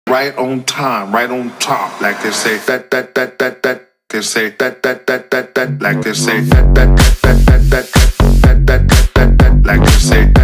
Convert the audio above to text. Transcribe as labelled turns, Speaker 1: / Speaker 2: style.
Speaker 1: right on time, right on top, like they say that. They say that, like they say that, like they say